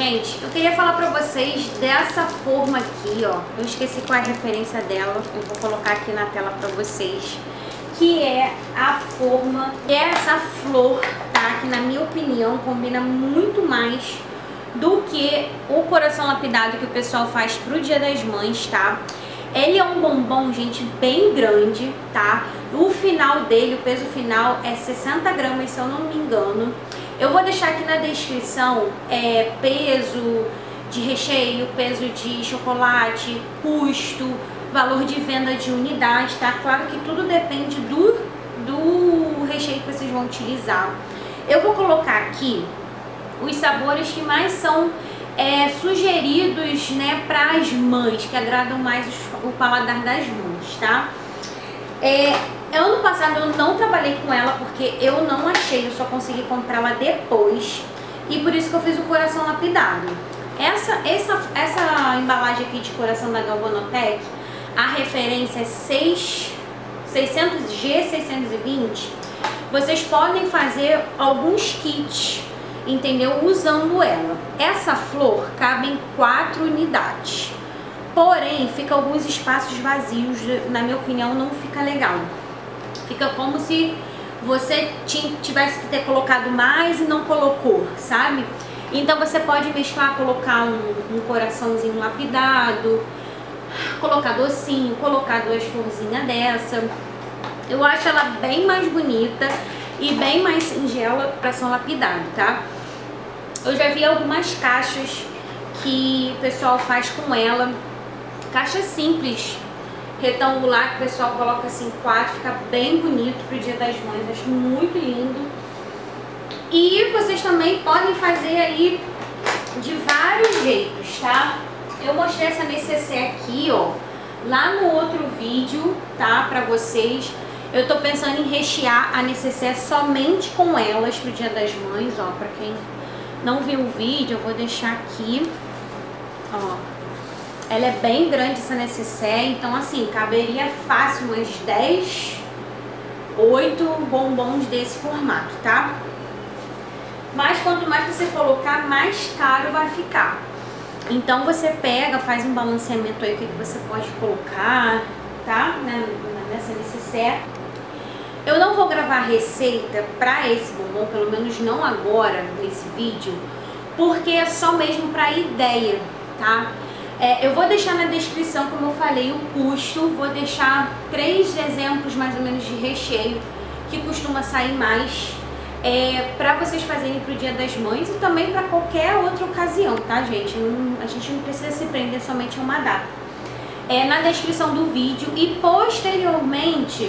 gente, eu queria falar pra vocês dessa forma aqui, ó. Eu esqueci qual é a referência dela, eu vou colocar aqui na tela pra vocês. Que é a forma, que é essa flor, tá? Que na minha opinião combina muito mais do que o coração lapidado que o pessoal faz pro Dia das Mães, tá? Ele é um bombom, gente, bem grande, tá? O final dele, o peso final é 60 gramas, se eu não me engano. Eu vou deixar aqui na descrição peso de recheio, peso de chocolate, custo, valor de venda de unidade, tá? Claro que tudo depende do recheio que vocês vão utilizar. Eu vou colocar aqui os sabores que mais são sugeridos, né, para as mães, que agradam mais o paladar das mães, tá? Ano passado eu não trabalhei com ela porque eu não achei, eu só consegui comprá-la depois. E por isso que eu fiz o coração lapidado. Essa embalagem aqui de coração da Galvanotec, a referência é 600G620. Vocês podem fazer alguns kits, entendeu? Usando ela. Essa flor cabe em 4 unidades. Porém, fica alguns espaços vazios, na minha opinião, não fica legal. Fica como se você tivesse que ter colocado mais e não colocou, sabe? Então você pode mesclar, colocar um coraçãozinho lapidado, colocar docinho, colocar 2 florzinhas dessa. Eu acho ela bem mais bonita e bem mais singela para coração lapidado, tá? Eu já vi algumas caixas que o pessoal faz com ela, caixa simples, retangular, que o pessoal coloca assim 4, fica bem bonito pro Dia das Mães, acho muito lindo. E vocês também podem fazer aí de vários jeitos, tá? Eu mostrei essa necessaire aqui, ó, lá no outro vídeo, tá, pra vocês. Eu tô pensando em rechear a necessaire somente com elas pro Dia das Mães, ó, pra quem não viu o vídeo, eu vou deixar aqui, ó. Ela é bem grande essa necessaire, então assim, caberia fácil umas 8 bombons desse formato, tá? Mas quanto mais você colocar, mais caro vai ficar. Então você pega, faz um balanceamento aí, o que você pode colocar, tá? Nessa necessaire. Eu não vou gravar receita pra esse bombom, pelo menos não agora, nesse vídeo, porque é só mesmo pra ideia, tá? Eu vou deixar na descrição, como eu falei, o custo. Vou deixar 3 exemplos mais ou menos de recheio que costuma sair mais para vocês fazerem pro Dia das Mães e também para qualquer outra ocasião, tá, gente? A gente não precisa se prender somente a uma data. Na descrição do vídeo e posteriormente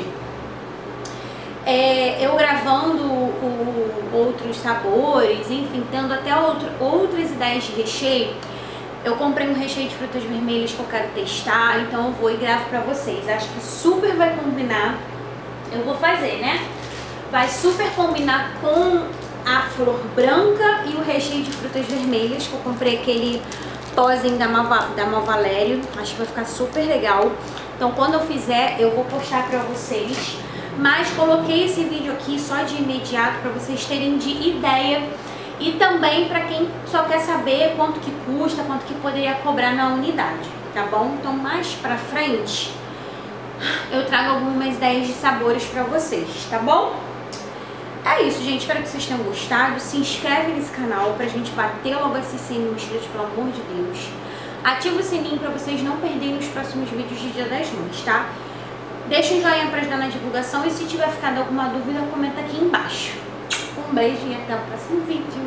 eu gravando outros sabores, enfim, tendo até outras ideias de recheio. Eu comprei um recheio de frutas vermelhas que eu quero testar, então eu vou e gravo pra vocês. Acho que super vai combinar. Eu vou fazer, né? Vai super combinar com a flor branca e o recheio de frutas vermelhas, que eu comprei aquele pozinho da Malvalério. Acho que vai ficar super legal. Então quando eu fizer, eu vou postar pra vocês. Mas coloquei esse vídeo aqui só de imediato pra vocês terem de ideia. E também para quem só quer saber quanto que custa, quanto que poderia cobrar na unidade, tá bom? Então mais pra frente eu trago algumas ideias de sabores pra vocês, tá bom? É isso, gente, espero que vocês tenham gostado. Se inscreve nesse canal pra gente bater logo esses 100 mil inscritos, pelo amor de Deus. Ativa o sininho pra vocês não perderem os próximos vídeos de Dia das Mães, tá? Deixa um joinha pra ajudar na divulgação e se tiver ficado alguma dúvida, comenta aqui embaixo. Um beijo e até o próximo vídeo.